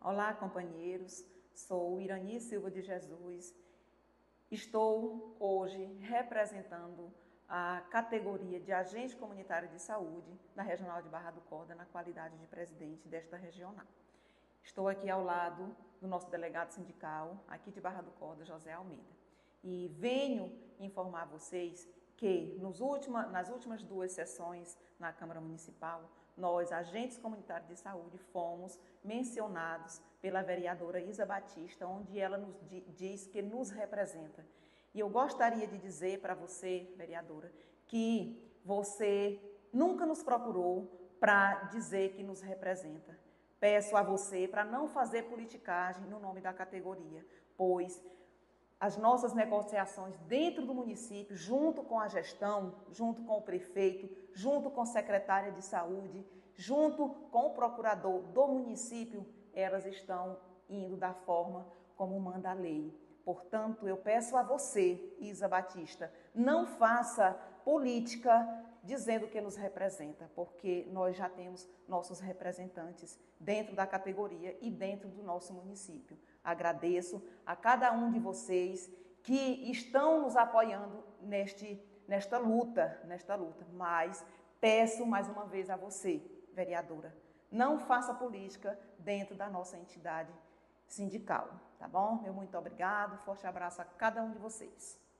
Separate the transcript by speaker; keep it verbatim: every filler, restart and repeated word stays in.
Speaker 1: Olá, companheiros, sou Irani Silva de Jesus. Estou hoje representando a categoria de agente comunitário de saúde da Regional de Barra do Corda na qualidade de presidente desta regional. Estou aqui ao lado do nosso delegado sindical, aqui de Barra do Corda, José Almeida. E venho informar vocês que nos última, nas últimas duas sessões na Câmara Municipal, nós, agentes comunitários de saúde, fomos mencionados pela vereadora Isa Batista, onde ela nos diz que nos representa. E eu gostaria de dizer para você, vereadora, que você nunca nos procurou para dizer que nos representa. Peço a você para não fazer politicagem no nome da categoria, pois as nossas negociações dentro do município, junto com a gestão, junto com o prefeito, junto com a secretária de saúde, junto com o procurador do município, elas estão indo da forma como manda a lei. Portanto, eu peço a você, Isa Batista, não faça política dizendo que nos representa, porque nós já temos nossos representantes dentro da categoria e dentro do nosso município. Agradeço a cada um de vocês que estão nos apoiando neste, nesta luta, nesta luta, mas peço mais uma vez a você, vereadora, não faça política dentro da nossa entidade sindical, tá bom? Meu muito obrigado, forte abraço a cada um de vocês.